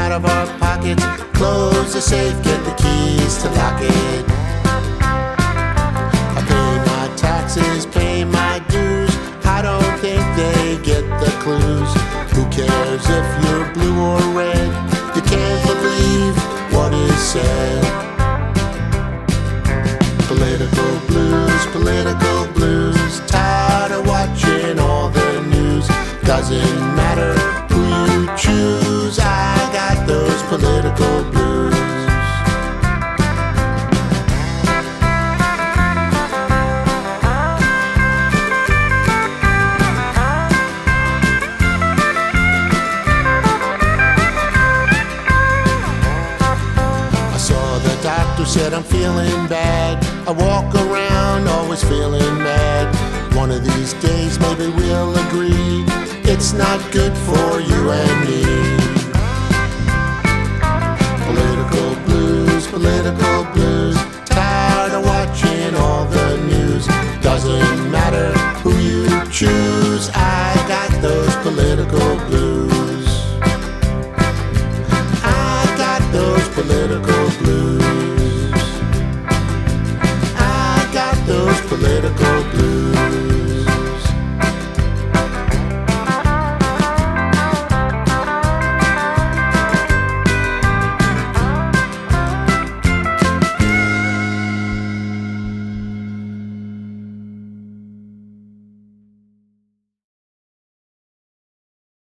out of our pockets. Close the safe, get the keys to lock it. I pay my taxes, pay my dues. I don't think they get the clues. Who cares if you're blue or red? You can't believe what is said. Political blues, political blues. Tired of watching all the news. Doesn't matter who you choose, I got those political blues. I saw the doctor, said I'm feeling bad. I walk around always feeling mad. One of these days maybe we'll agree it's not good for you and me. Political blues, political blues. Tired of watching all the news. Doesn't matter who you choose, I got those political blues. I got those political blues. I got those political